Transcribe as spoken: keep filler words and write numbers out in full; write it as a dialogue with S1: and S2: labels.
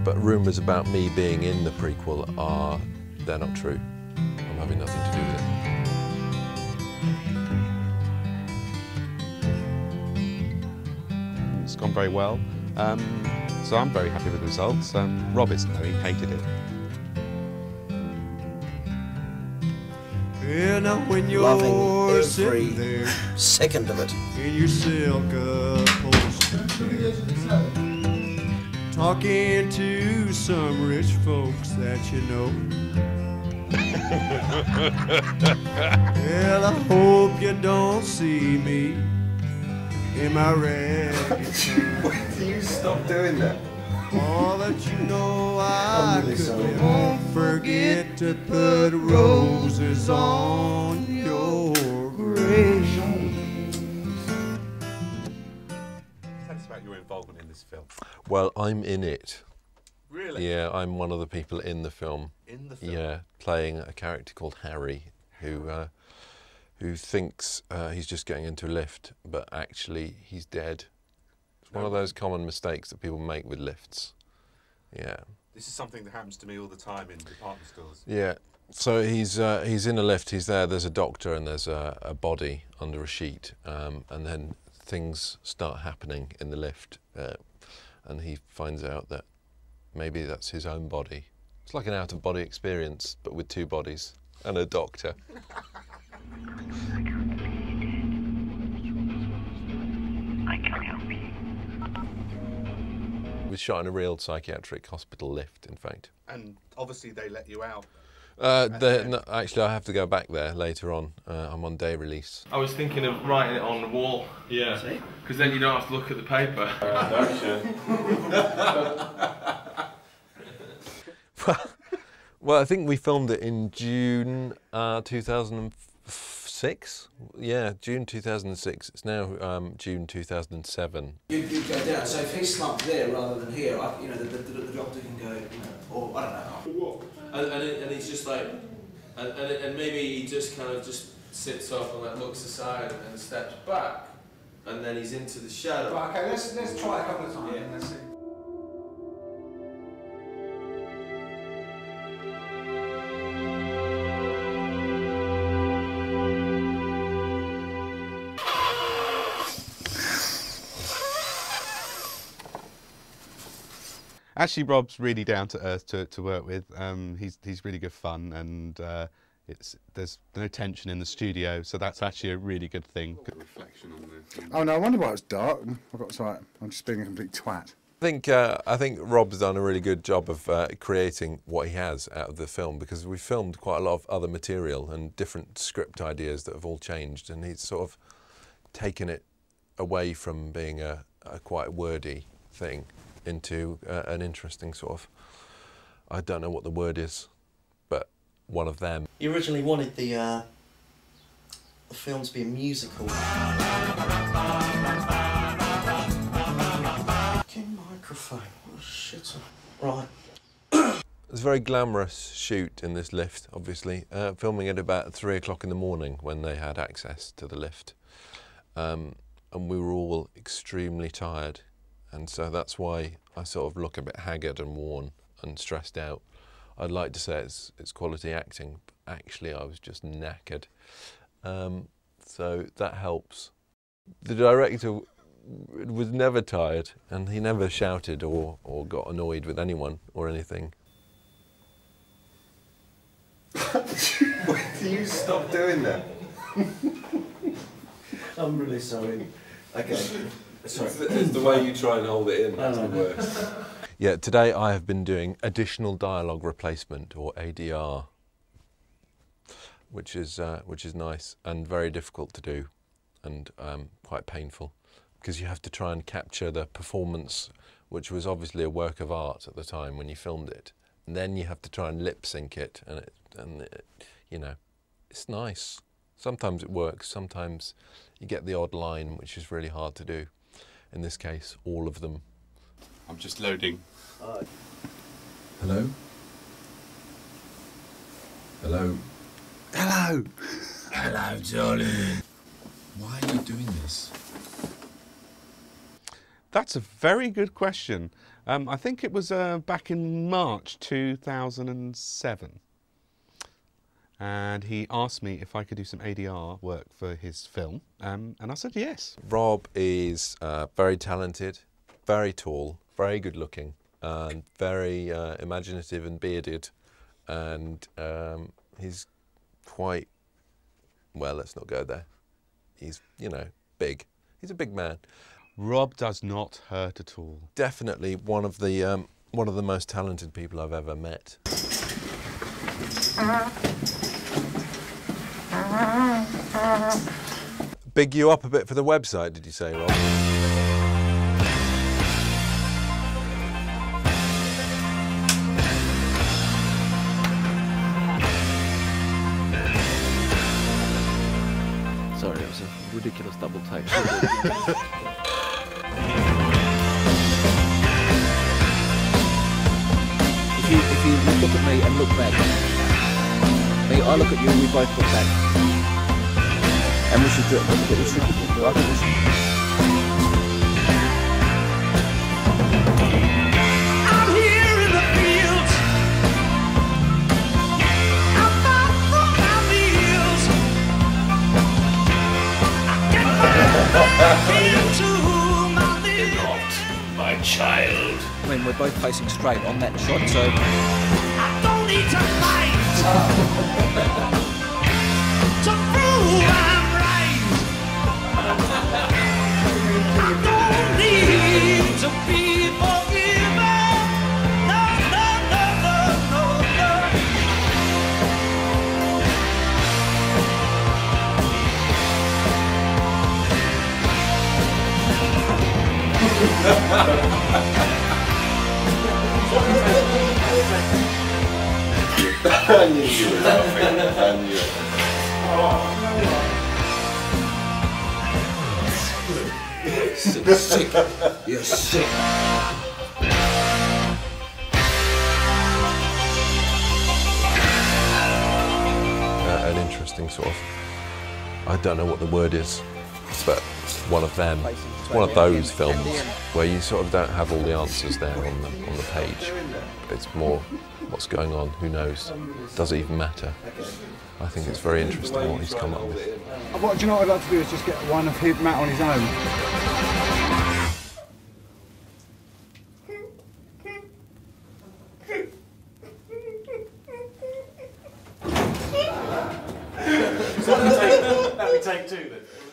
S1: But rumours about me being in the prequel are, they're not true. I'm having nothing to do with
S2: it. It's gone very well, um, so I'm very happy with the results. Um, Rob isn't though, he hated it.
S3: Yeah, now when you're
S4: Loving every
S3: sitting there
S4: second of it.
S3: in your silk upholstery, talking to some rich folks that you know. Well, I hope you don't see me in my ragged
S4: When do you stop doing that?
S3: all that you know I
S4: really
S3: could
S4: sorry.
S3: won't forget to put roses on your grave.
S2: Tell us about your involvement in this film.
S1: it. Well, I'm in it.
S2: Really?
S1: Yeah, I'm one of the people in the film.
S2: In the film?
S1: Yeah, playing a character called Harry, who uh, who thinks uh, he's just getting into a lift, but actually he's dead. It's one of those common mistakes that people make with lifts. Yeah.
S2: This is something that happens to me all the time in department stores.
S1: Yeah. So he's uh, he's in a lift. He's there. There's a doctor and there's a, a body under a sheet, um, and then things start happening in the lift, uh, and he finds out that maybe that's his own body. It's like an out-of-body experience, but with two bodies and a doctor.
S5: I can help you.
S1: It was shot in a real psychiatric hospital lift, in fact.
S2: And obviously they let you out.
S1: Uh, the, no, actually, I have to go back there later on. Uh, I'm on day release.
S6: I was thinking of writing it on the wall. Yeah. Because then you don't have to look at the paper.
S1: well, well, I think we filmed it in June uh, two thousand six. Yeah, June two thousand six. It's now um, June two thousand seven.
S4: You, you go down, so if he's slumped there rather than here, I, you know, the, the, the doctor can go, you know, or I don't know.
S6: And, and, it, and he's just like, and, and, and maybe he just kind of just sits up and like looks aside and steps back, and then he's into the shadow.
S7: Right, okay, let's, let's try a couple of times.
S6: Yeah.
S7: And let's see.
S2: Actually, Rob's really down to earth to, to work with. Um, he's he's really good fun, and uh, it's there's no tension in the studio, so that's actually a really good thing. Good reflection on this.
S7: Oh no, I wonder why it's dark. I got right. I'm just being a complete twat.
S1: I think uh, I think Rob's done a really good job of uh, creating what he has out of the film, because we filmed quite a lot of other material and different script ideas that have all changed, and he's sort of taken it away from being a, a quite wordy thing into uh, an interesting sort of, I don't know what the word is, but one of them.
S4: You originally wanted the, uh, the film to be a musical. Fucking microphone, what a shitter. Right.
S1: It's a very glamorous shoot in this lift, obviously. Uh, filming at about three o'clock in the morning when they had access to the lift. Um, and we were all extremely tired. And so that's why I sort of look a bit haggard and worn and stressed out. I'd like to say it's, it's quality acting, but actually I was just knackered. Um, so that helps. The director was never tired, and he never shouted or, or got annoyed with anyone or anything.
S4: When do you stop doing that? I'm really sorry. Okay. Sorry.
S1: It's the, it's the way you try and hold it in, that's the worst. Yeah, today I have been doing additional dialogue replacement, or A D R, which is uh, which is nice and very difficult to do, and um, quite painful, because you have to try and capture the performance, which was obviously a work of art at the time when you filmed it, and then you have to try and lip sync it, and it, and it, you know, it's nice. Sometimes it works, sometimes you get the odd line, which is really hard to do. In this case, all of them.
S2: I'm just loading.
S1: Uh, Hello? Hello?
S7: Hello.
S8: Hello, darling. Why are you doing this?
S2: That's a very good question. Um, I think it was uh, back in March two thousand seven. And he asked me if I could do some A D R work for his film, um, and I said yes.
S1: Rob is uh, very talented, very tall, very good looking, and very uh, imaginative and bearded, and um, he's quite, well, let's not go there. He's, you know, big. He's a big man.
S2: Rob does not hurt at all.
S1: Definitely one of the um, one of the most talented people I've ever met. Big you up a bit for the website, did you say, Rob?
S8: Sorry, it was a ridiculous double take. If you, if you look at me and look back, me, I look at you and we both look back. And we should do it. We should, I think we should.
S3: I'm here in the fields. I'm far from my meals. I get back into my meals.
S5: Not my child.
S8: I mean, we're both facing straight on that shot, so...
S3: I don't need to fight to prove I'm right. I don't need to be forgiven. No, no, no, no, no,
S9: I knew you were laughing. I knew it.
S4: Sick, sick. You're sick.
S1: Uh, an interesting sort of, I don't know what the word is, but one of them, one of those films where you sort of don't have all the answers there on the, on the page. It's more what's going on, who knows, does it even matter? I think it's very interesting what he's come up with.
S7: What do you know what I'd like to do is just get one of him, Matt on his own.
S10: That'll be take two then.